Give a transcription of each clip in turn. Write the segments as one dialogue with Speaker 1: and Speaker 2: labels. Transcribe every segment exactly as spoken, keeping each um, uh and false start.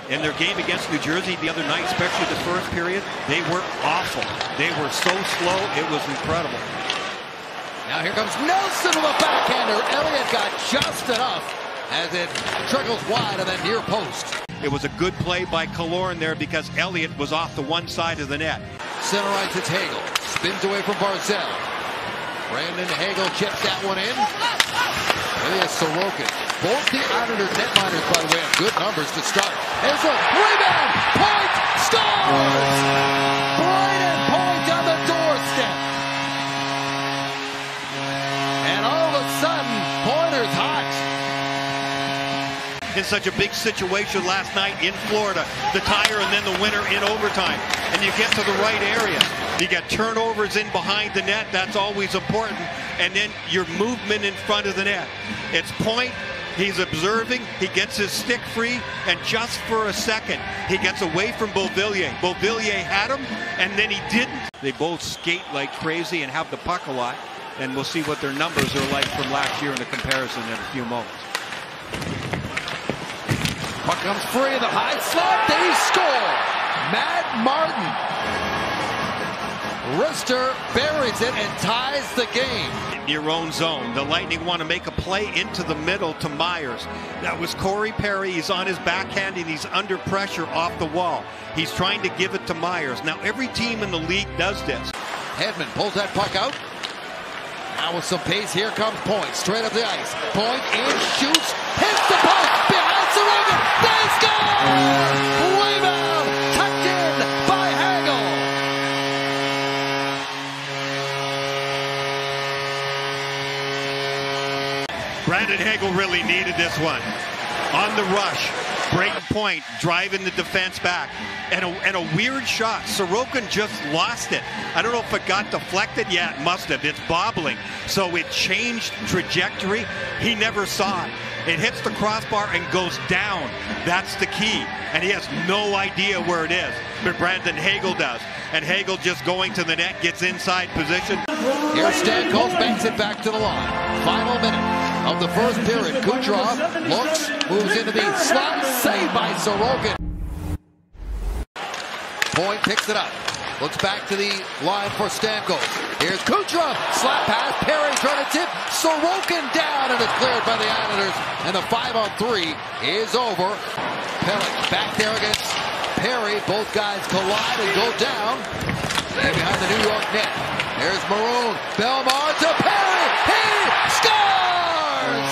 Speaker 1: In their game against New Jersey the other night, especially the first period, they were awful. They were so slow, it was incredible.
Speaker 2: Now here comes Nelson with a backhander. Elliott got just enough as it trickles wide of that near post.
Speaker 1: It was a good play by Killorn there because Elliott was off the one side of the net.
Speaker 2: Center ice, it's Hagel. Spins away from Barzal. Brandon Hagel chips that one in. Ilya Sorokin. Both the Islanders netliners, by the way, have good numbers to start. There's a rebound. Point scores! Brayden Point on the doorstep. And all of a sudden, Pointer's hot.
Speaker 1: In such a big situation last night in Florida, the tire and then the winner in overtime, and you get to the right area. You get turnovers in behind the net, that's always important, and then your movement in front of the net. It's Point, he's observing, he gets his stick free, and just for a second, he gets away from Beauvillier. Beauvillier had him, and then he didn't. They both skate like crazy and have the puck a lot, and we'll see what their numbers are like from last year in the comparison in a few moments.
Speaker 2: Puck comes free in the high slot. They score. Matt Martin. Rister buries it and ties the game.
Speaker 1: In your own zone, the Lightning want to make a play into the middle to Myers. That was Corey Perry. He's on his backhand and he's under pressure off the wall. He's trying to give it to Myers. Now every team in the league does this.
Speaker 2: Hedman pulls that puck out. Now with some pace, here comes Point. Straight up the ice. Point in, shoots, hits the post. Behind Sorokin. They score! Rebound! Tucked in by Hagel.
Speaker 1: Brandon Hagel really needed this one. On the rush, Brayden Point driving the defense back. And a, and a weird shot. Sorokin just lost it. I don't know if it got deflected. Yeah, it must have. It's bobbling. So it changed trajectory. He never saw it. It hits the crossbar and goes down. That's the key. And he has no idea where it is. But Brandon Hagel does. And Hagel just going to the net, gets inside position.
Speaker 2: Here Stamkos banks it back to the line. Final minute of the first period. Kucherov looks, moves into the slot. Saved by Sorokin. Point picks it up. Looks back to the line for Stamkos. Here's Kucherov. Slap pass. Perry trying to tip. Sorokin down, and it's cleared by the Islanders. And the five on three is over. Pelech back there against Perry. Both guys collide and go down. And behind the New York net. There's Maroon. Belmar to Perry. He scores!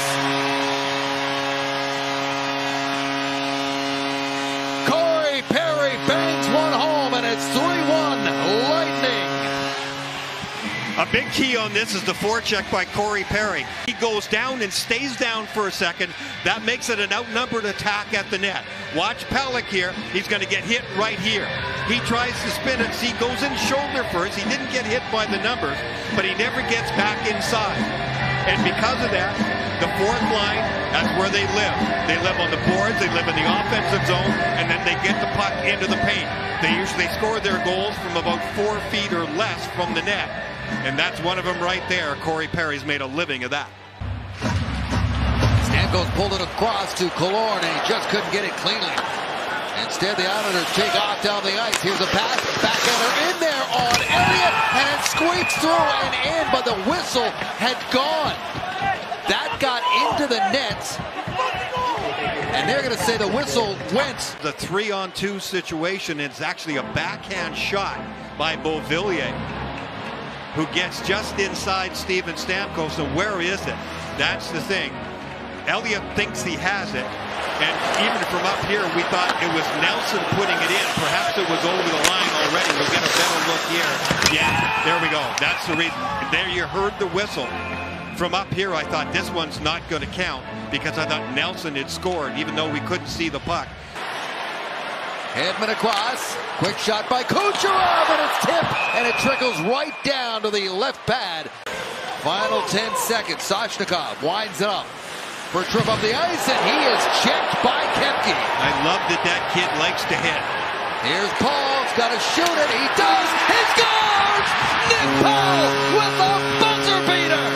Speaker 2: Corey Perry bangs one home, and it's three one Lightning.
Speaker 1: A big key on this is the forecheck by Corey Perry. He goes down and stays down for a second. That makes it an outnumbered attack at the net. Watch Pelech here. He's going to get hit right here. He tries to spin it. See, goes in shoulder first. He didn't get hit by the numbers, but he never gets back inside. And because of that, the fourth line, that's where they live. They live on the boards, they live in the offensive zone, and then they get the puck into the paint. They usually score their goals from about four feet or less from the net. And that's one of them right there. Corey Perry's made a living of that.
Speaker 2: Stamkos pulled it across to Killorn, and he just couldn't get it cleanly. Instead, the Islanders take off down the ice. Here's a pass. Backhander in there on Elliott, and it squeaks through and in, but the whistle had gone. That got into the net, and they're going to say the whistle went.
Speaker 1: The three-on-two situation is actually a backhand shot by Beauvillier, who gets just inside Steven Stamkos. And where is it? That's the thing. Elliott thinks he has it, and even from up here, we thought it was Nelson putting it in. Perhaps it was over the line already. We'll get a better look here. Yeah, there we go. That's the reason. There you heard the whistle. From up here, I thought this one's not going to count because I thought Nelson had scored, even though we couldn't see the puck.
Speaker 2: Hedman across. Quick shot by Kucherov, and it's tipped, and it trickles right down to the left pad. Final ten seconds. Soshnikov winds it up for a trip up the ice, and he is checked by Kepke.
Speaker 1: I love that that kid likes to hit.
Speaker 2: Here's Paul. He's got to shoot it. He does. He scores! Nick Paul with a buzzer beater.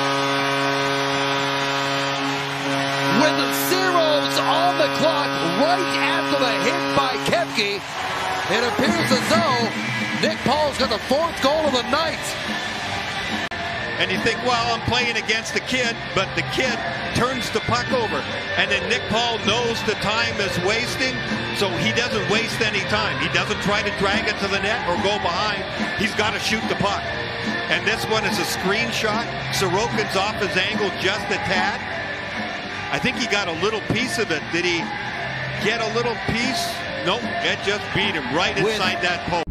Speaker 2: With the zeros on the clock, right right after the hit by Kepke. It appears as though Nick Paul's got the fourth goal of the night.
Speaker 1: And you think, well, I'm playing against the kid, but the kid turns the puck over. And then Nick Paul knows the time is wasting, so he doesn't waste any time. He doesn't try to drag it to the net or go behind. He's got to shoot the puck. And this one is a screen shot. Sorokin's off his angle just a tad. I think he got a little piece of it. Did he get a little piece? Nope, it just beat him right inside that post.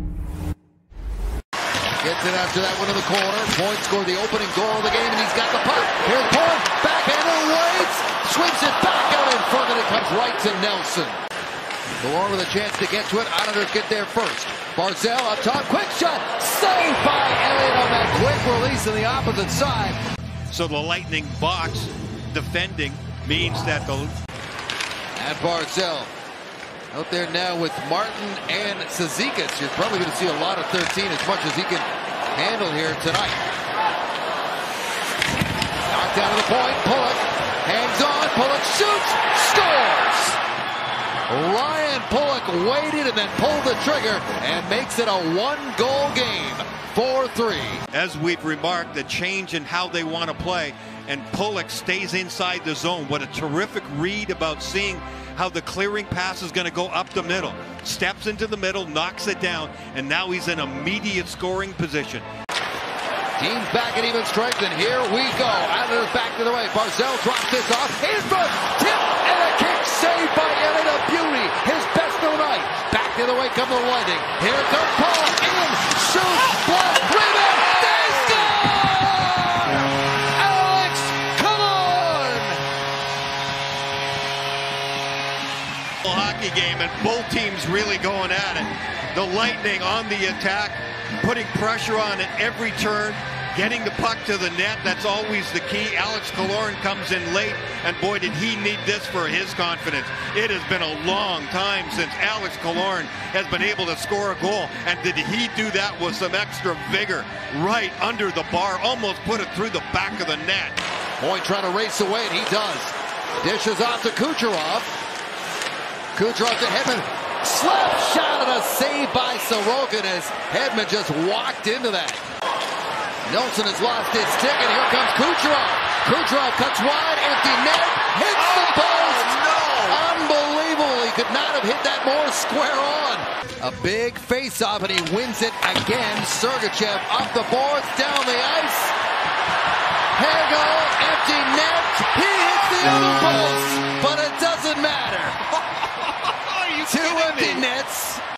Speaker 2: Gets it after that one in the corner. Point scored the opening goal of the game, and he's got the puck. Here's Point, backhander, waits, swings it back out in front, and it comes right to Nelson. Killorn with a chance to get to it. Islanders get there first. Barzal up top, quick shot, saved by Elliott on that quick release on the opposite side.
Speaker 1: So the Lightning box defending means that the...
Speaker 2: And Barzal out there now with Martin and Cizikas. You're probably going to see a lot of thirteen as much as he can handle here tonight. Knocked down to the point. Pulock hangs on. Pulock shoots. Scores! Ryan Pulock waited and then pulled the trigger and makes it a one-goal game. four three.
Speaker 1: As we've remarked, the change in how they want to play, and Pulock stays inside the zone. What a terrific read about seeing how the clearing pass is going to go up the middle. Steps into the middle, knocks it down, and now he's in immediate scoring position.
Speaker 2: Team's back at even strength, and here we go. Islanders back to the right. Barzal drops this off. In front, tip, and a kick saved by Elliott. A beauty. His best of the night. Back the other way come the Lightning. Here comes Paul. In, shoots, block, rebound. They score! Alex, come on!
Speaker 1: Hockey game, and both teams really going at it. The Lightning on the attack, putting pressure on at every turn, getting the puck to the net. That's always the key. Alex Killorn comes in late, and boy, did he need this for his confidence. It has been a long time since Alex Killorn has been able to score a goal, and did he do that with some extra vigor right under the bar, almost put it through the back of the net.
Speaker 2: Point trying to race away, and he does. Dishes off to Kucherov. Kucherov to Hedman. Slap shot and a save by Sorokin as Hedman just walked into that. Nelson has lost his stick, and here comes Kucherov. Kucherov cuts wide, empty net, hits the post.
Speaker 1: Oh, no!
Speaker 2: Unbelievable. He could not have hit that more square on. A big face-off, and he wins it again. Sergachev up the boards, down the ice. Hagel, empty net. He hits the other post, but it doesn't matter. Two empty nets.